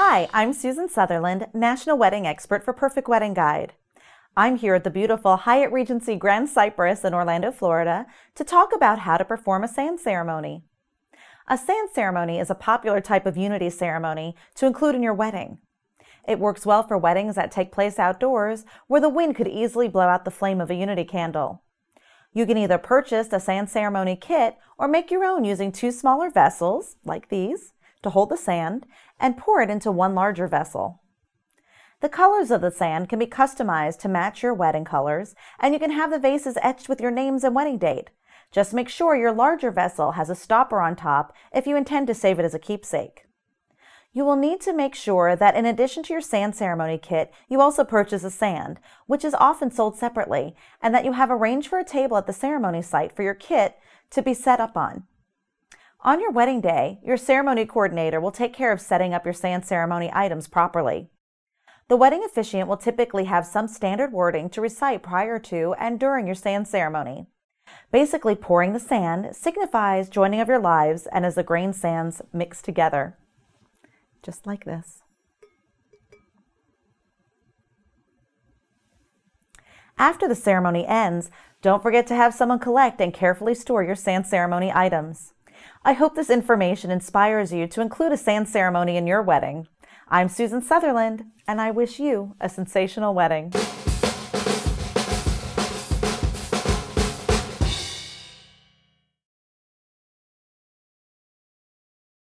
Hi, I'm Susan Southerland, National Wedding Expert for Perfect Wedding Guide. I'm here at the beautiful Hyatt Regency Grand Cypress in Orlando, Florida, to talk about how to perform a sand ceremony. A sand ceremony is a popular type of unity ceremony to include in your wedding. It works well for weddings that take place outdoors, where the wind could easily blow out the flame of a unity candle. You can either purchase a sand ceremony kit or make your own using two smaller vessels, like these, to hold the sand, and pour it into one larger vessel. The colors of the sand can be customized to match your wedding colors, and you can have the vases etched with your names and wedding date. Just make sure your larger vessel has a stopper on top if you intend to save it as a keepsake. You will need to make sure that in addition to your sand ceremony kit, you also purchase a sand, which is often sold separately, and that you have arranged for a table at the ceremony site for your kit to be set up on. On your wedding day, your ceremony coordinator will take care of setting up your sand ceremony items properly. The wedding officiant will typically have some standard wording to recite prior to and during your sand ceremony. Basically, pouring the sand signifies joining of your lives and as the grain sands mix together. Just like this. After the ceremony ends, don't forget to have someone collect and carefully store your sand ceremony items. I hope this information inspires you to include a sand ceremony in your wedding. I'm Susan Southerland, and I wish you a sensational wedding.